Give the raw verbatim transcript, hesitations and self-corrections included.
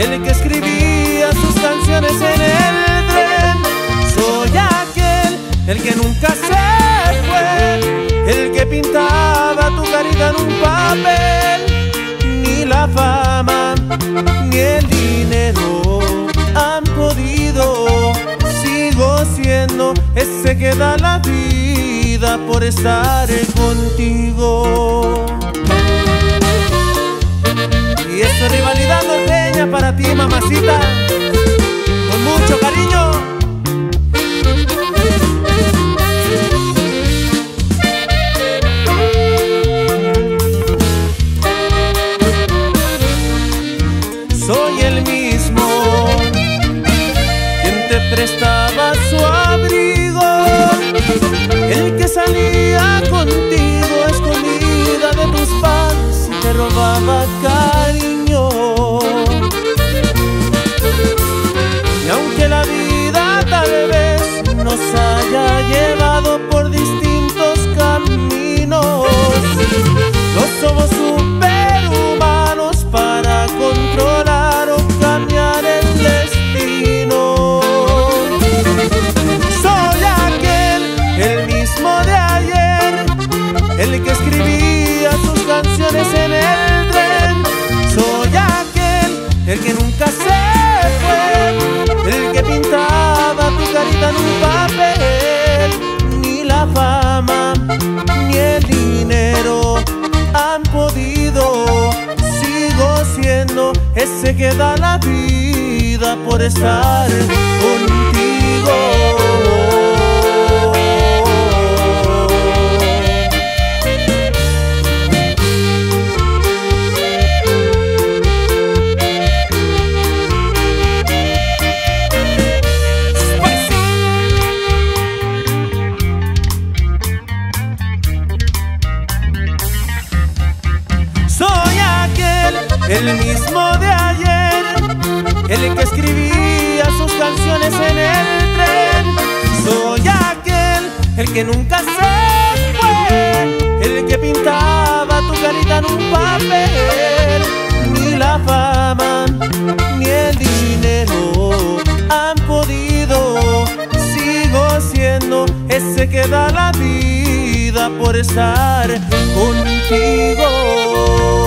el que escribía sus canciones en el tren. Soy aquel, el que nunca se fue, el que pintaba tu carita en un papel. Ni la fama ni el dinero han podido. Sigo siendo ese que da la vida por estar contigo. Y esta rivalidad norteña para ti, mamacita, con mucho cariño. Soy el mismo quien te prestaba su abrigo, el que salía contigo a escondida de tus padres y te robaba cariño. Y aunque la vida tal vez nos haya llevado por distintos caminos, no somos superhumanos para controlar o cambiar el destino. Soy aquel, el mismo de ayer, el que escribía sus canciones en el tren. Soy aquel, el que nunca se fue, el que pintaba tu carita en un papel. Ni la fama ni el dinero han podido. Sigo siendo ese que da la vida por estar contigo. El mismo de ayer, el que escribía sus canciones en el tren. Soy aquel, el que nunca se fue, el que pintaba tu carita en un papel. Ni la fama ni el dinero han podido. Sigo siendo ese que da la vida por estar contigo.